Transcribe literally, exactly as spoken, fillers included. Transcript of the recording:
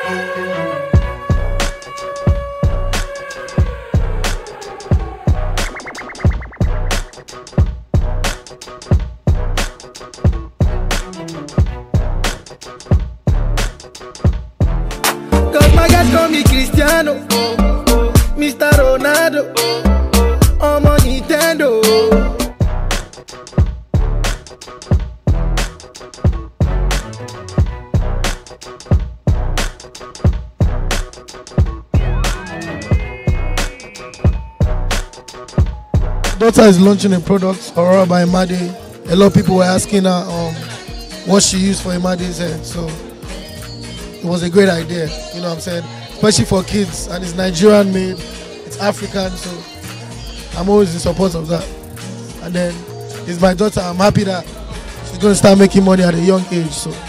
Cause my guys call me Cristiano, Mister Ronaldo, I'm on Nintendo. Daughter is launching a product, Aurora by Imade. A lot of people were asking her um, what she used for Imade's hair, so it was a great idea, you know what I'm saying? Especially for kids, and it's Nigerian made, it's African, so I'm always in support of that. And then it's my daughter, I'm happy that she's going to start making money at a young age, so